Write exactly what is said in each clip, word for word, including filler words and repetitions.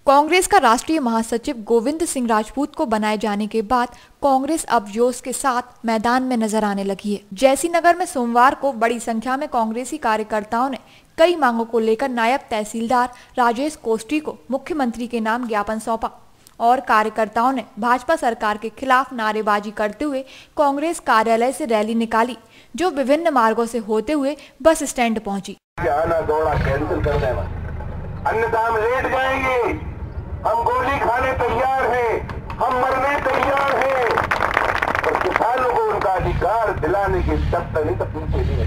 कांग्रेस का राष्ट्रीय महासचिव गोविंद सिंह राजपूत को बनाए जाने के बाद कांग्रेस अब जोश के साथ मैदान में नजर आने लगी है। जयसीनगर में सोमवार को बड़ी संख्या में कांग्रेसी कार्यकर्ताओं ने कई मांगों को लेकर नायब तहसीलदार राजेश कोष्टी को मुख्यमंत्री के नाम ज्ञापन सौंपा और कार्यकर्ताओं ने भाजपा सरकार के खिलाफ नारेबाजी करते हुए कांग्रेस कार्यालय से रैली निकाली, जो विभिन्न मार्गों से होते हुए बस स्टैंड पहुंची। आना दौड़ा कैंसिल कर देना, अन्यथा हम लेट जाएंगे। हम गोली खाने तैयार हैं, हम मरने तैयार हैं, और किसानों को उनका अधिकार दिलाने की शर्त नहीं तो पीछे नहीं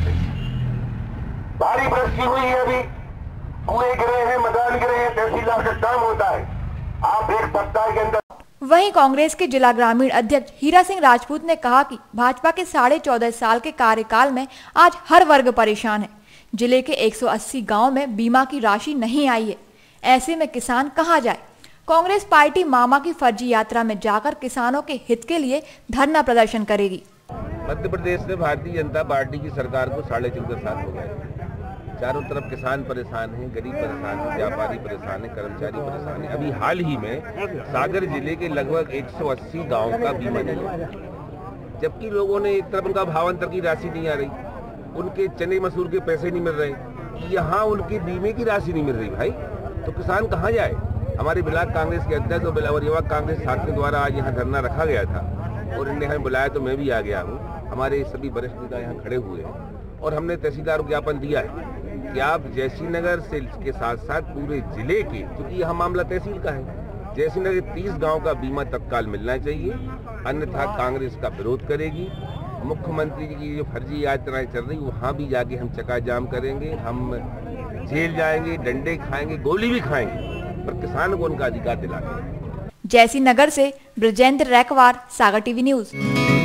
हटेगी। भारी वृष्टि हुई है, अभी कुएं गिरे हैं, मैदान गिरे हैं, तहसीलदार का काम होता है। आप एक सप्ताह के अंदर। वहीं कांग्रेस के जिला ग्रामीण अध्यक्ष हीरा सिंह राजपूत ने कहा कि भाजपा के साढ़े चौदह साल के कार्यकाल में आज हर वर्ग परेशान है। जिले के एक सौ अस्सी गांव में बीमा की राशि नहीं आई है, ऐसे में किसान कहां जाए। कांग्रेस पार्टी मामा की फर्जी यात्रा में जाकर किसानों के हित के लिए धरना प्रदर्शन करेगी। मध्य प्रदेश में भारतीय जनता पार्टी की सरकार को साढ़े चौदह साल हो गए। चारों तरफ किसान परेशान हैं, गरीब परेशान हैं, व्यापारी परेशान हैं, कर्मचारी परेशान हैं। अभी हाल ही में सागर जिले के लगभग एक सौ अस्सी गाँव का बीमा नहीं, जबकि लोगों ने एक तरफ उनका भावांतर की राशि नहीं आ रही, उनके चने मसूर के पैसे नहीं मिल रहे, यहाँ उनके बीमे की राशि नहीं मिल रही। भाई तो किसान कहाँ जाए। हमारे ब्लॉक कांग्रेस के अध्यक्ष और युवा कांग्रेस साथियों द्वारा आज यहाँ धरना रखा गया था और इन्हें हमें बुलाया तो मैं भी आ गया हूँ। हमारे सभी वरिष्ठ नेता यहाँ खड़े हुए हैं और हमने तहसीलदार को ज्ञापन दिया है कि आप जयसीनगर से के साथ साथ पूरे जिले के, क्योंकि यह मामला तहसील का है, जयसीनगर के तीस गांव का बीमा तत्काल मिलना चाहिए, अन्यथा कांग्रेस का विरोध करेगी। मुख्यमंत्री जी की जो फर्जी यात्राएं चल रही वहां भी जाके हम चक्का जाम करेंगे, हम जेल जाएंगे, डंडे खाएंगे, गोली भी खाएंगे, पर किसान को उनका अधिकार दिलाएंगे। जयसीनगर से ब्रजेंद्र रैकवार, सागर टीवी न्यूज।